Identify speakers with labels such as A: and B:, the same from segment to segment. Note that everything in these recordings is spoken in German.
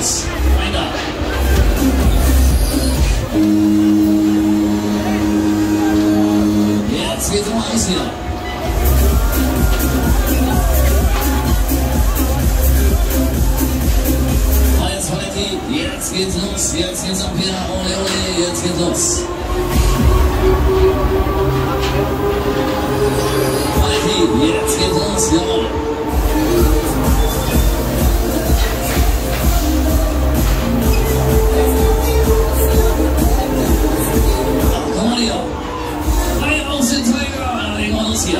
A: los. Weiter. Jetzt geht's um Eis hier. Jetzt Valetti, jetzt geht's los. Jetzt geht's am Peter. Ole, ole, jetzt geht's los. Valetti, jetzt geht's los. Jawohl. Hier.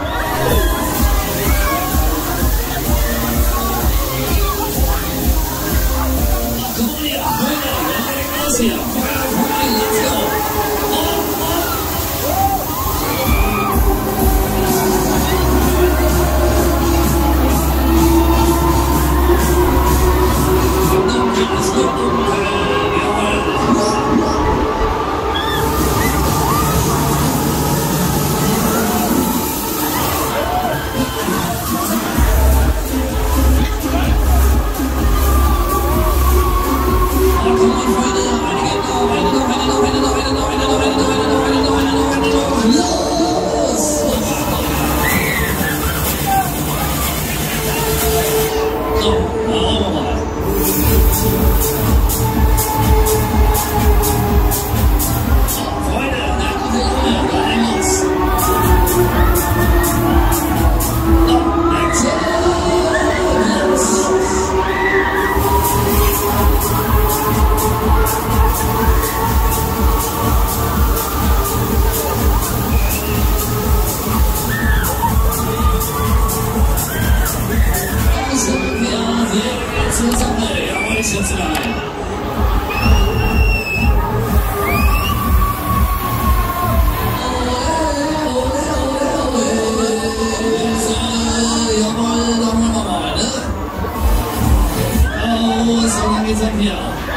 A: Komm mal hier, raus hier. Let's go. So lange geht's ab hier.